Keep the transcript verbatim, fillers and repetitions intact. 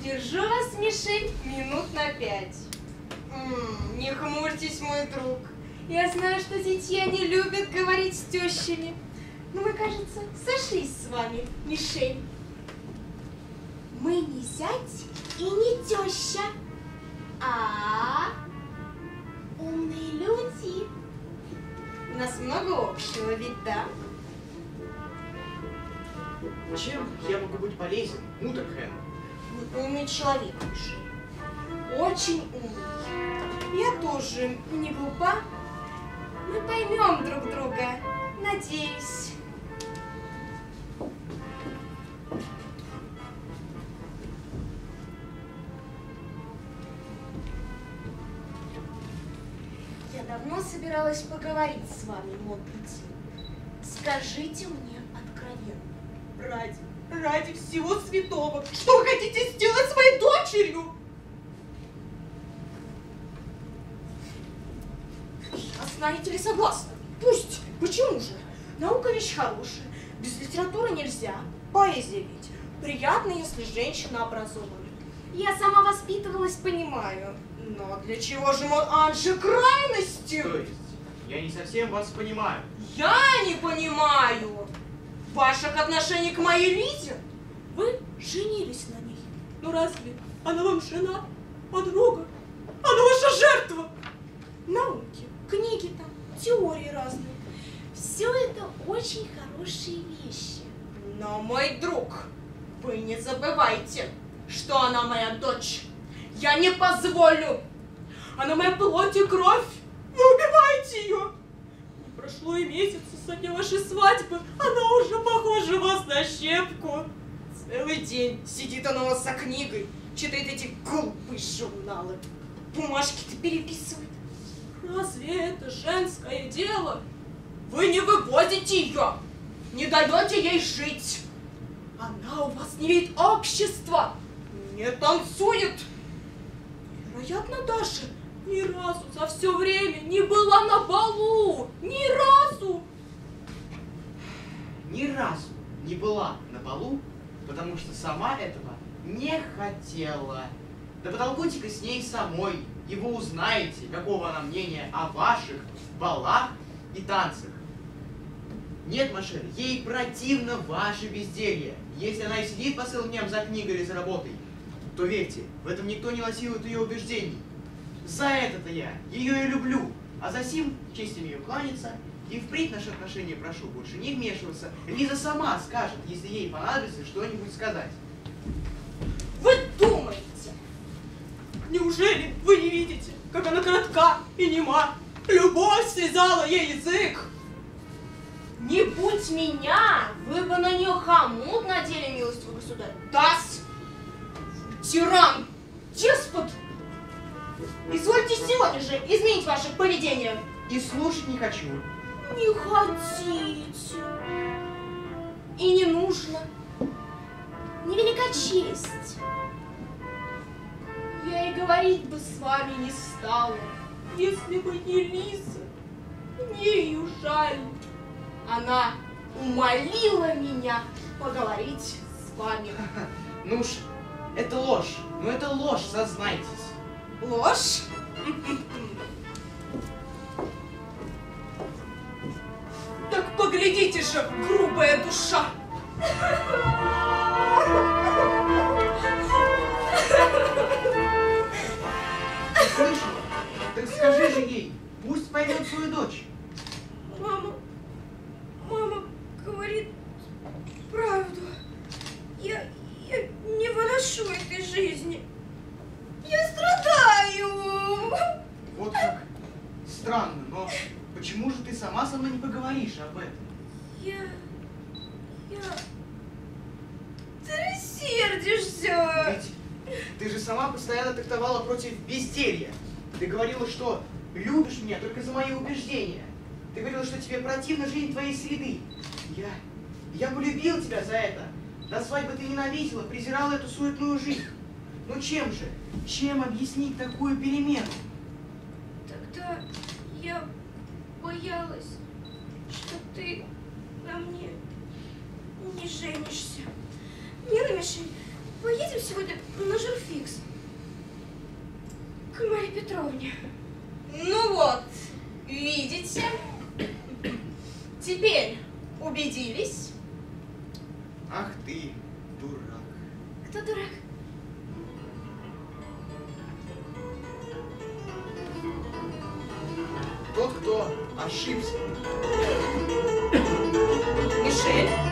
Задержу вас, Мишель, минут на пять. М-м, не хмурьтесь, мой друг. Я знаю, что детья не любят говорить с тещами. Но мы, кажется, сошлись с вами, Мишель. Мы не зять и не теща, а умные люди. У нас много общего, ведь да? Чем я могу быть полезен, Мутерхен? Вы умный человек, Мишель. Очень умный. Я тоже не глупа. Мы поймем друг друга, надеюсь. Я давно собиралась поговорить с вами, Монпути. Скажите мне откровенно. Ради, ради всего святого, что вы хотите сделать с моей дочерью? А знаете ли, согласна? Пусть. Почему же? Наука вещь хорошая. Без литературы нельзя. Поэзия ведь. Приятно, если женщина образована. Я сама воспитывалась, понимаю. Но для чего же мой Анжи крайности? То есть, я не совсем вас понимаю. Я не понимаю ваших отношений к моей Лизе. Вы женились на ней. Ну разве она вам жена, подруга? Она ваша жертва! Науки, книги там, теории разные. Все это очень хорошие вещи. Но, мой друг, вы не забывайте, что она моя дочь. Я не позволю. Она моя плоть и кровь. Вы убиваете ее. Не прошло и месяца со дня вашей свадьбы. Она уже похожа вас на щепку. Целый день сидит она у вас за книгой, читает эти глупые журналы. Бумажки-то переписывает. Разве это женское дело? Вы не вывозите ее, не даете ей жить. Она у вас не видит общества, не танцует. Вероятно, даже ни разу за все время не была на балу. Ни разу. Ни разу не была на балу, потому что сама этого не хотела. Да потолкуйте-ка с ней самой, и вы узнаете, какого она мнения о ваших балах и танцах. Нет, Машер, ей противно ваше безделье. Если она и сидит по целым дням за книгой или за работой, то верьте, в этом никто не насилует ее убеждений. За это-то я ее и люблю, а за сим честью ее кланяться, и впредь наши отношения прошу больше не вмешиваться. Лиза сама скажет, если ей понадобится что-нибудь сказать. Вы думаете? Неужели вы не видите, как она коротка и нема? Любовь связала ей язык. Не будь меня, вы бы на нее хомут надели, милостивый государь. Тасс! Тиран! Деспот! Извольте сегодня же изменить ваше поведение. И слушать не хочу. Не хотите. И не нужно. Невелика честь. Я и говорить бы с вами не стала, если бы не Лиза. Мне ее жаль. Она умолила меня поговорить с вами. Ну уж, это ложь. Ну это ложь, сознайтесь. Ложь? Так поглядите же, грубая душа. Слышала? Так скажи же ей, пусть поймет свою дочь. Мама, мама говорит правду. Я, я не выношу этой жизни. Я страдаю. Вот как. Странно, но почему же ты сама со мной не поговоришь об этом? Я... я... Ты рассердишься. Ведь ты же сама постоянно трактовала против безделья. Ты говорила, что любишь меня только за мои убеждения. Ты говорила, что тебе противна жизнь твоей среды. Я... я полюбил тебя за это. До свадьбы ты ненавидела, презирала эту суетную жизнь. Ну чем же? Чем объяснить такую перемену? Тогда я боялась, что ты на мне не женишься. Милый Мишель, поедем сегодня на журфикс к Марии Петровне. Ну вот, видите? Теперь убедились? Ах ты, дурак. Кто дурак? Тот, кто ошибся. Мишель?